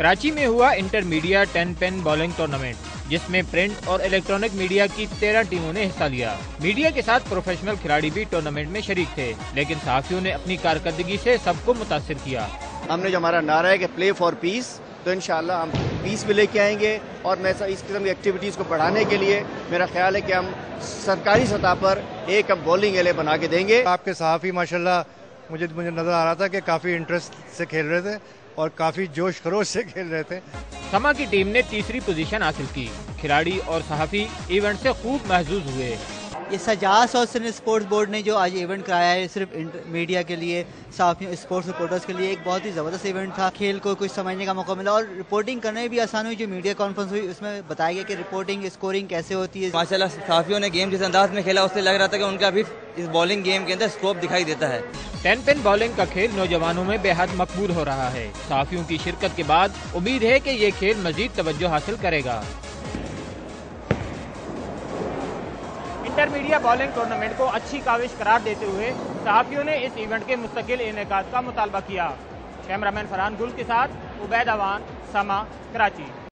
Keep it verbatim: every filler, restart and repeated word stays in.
कराची में हुआ intermediate ten pin bowling tournament, जिसमें प्रिंट और इलेक्ट्रॉनिक मीडिया की तेरह टीमों ने हिस्सा लिया। मीडिया के साथ प्रोफेशनल खिलाड़ी भी टूर्नामेंट में शरीक थे, लेकिन सहाफियों ने अपनी कारकर्दगी से सबको मुतासिर किया। हमने जो हमारा नारा है कि प्ले फॉर पीस, तो इंशाल्लाह हम पीस भी लेके आएंगे और मैं इस किस्म की एक्टिविटीज़ को बढ़ाने के लिए मेरा ख्याल है कि हम सरकारी सतह पर एक अब बॉलिंग एले बना के देंगे। आपके सहाफ़ी माशाल्लाह मुझे मुझे नज़र आ रहा था कि काफ़ी इंटरेस्ट से खेल रहे थे और काफ़ी जोश खरोश से खेल रहे थे। समा की टीम ने तीसरी पोजीशन हासिल की। खिलाड़ी और सहाफ़ी इवेंट से खूब महजूज हुए। ये सजास और सिने स्पोर्ट्स बोर्ड ने जो आज इवेंट कराया है सिर्फ मीडिया के लिए, सहाफ़ियों, स्पोर्ट्स रिपोर्टर्स के लिए एक बहुत ही ज़बरदस्त इवेंट था। खेल को कुछ समझने का मौका मिला और रिपोर्टिंग करने में भी आसान हुई। जो मीडिया कॉन्फ्रेंस हुई उसमें बताया गया कि रिपोर्टिंग स्कोरिंग कैसे होती है। माशाल्लाह सहाफ़ियों ने गेम जिस अंदाज में खेला उससे लग रहा था कि उनका भी इस बॉलिंग गेम के अंदर स्कोप दिखाई देता है। टेन पेन बॉलिंग का खेल नौजवानों में बेहद मकबूल हो रहा है। सहाफ़ियों की शिरकत के बाद उम्मीद है कि ये खेल मजीद तवज्जो हासिल करेगा। इंटरमीडिएट बॉलिंग टूर्नामेंट को अच्छी काविश करार देते हुए सहाफ़ियों ने इस इवेंट के मुस्तकिल इनेकाद का मुतालबा किया। कैमरामैन फरहान गुल के साथ उबैद अवान, समा, कराची।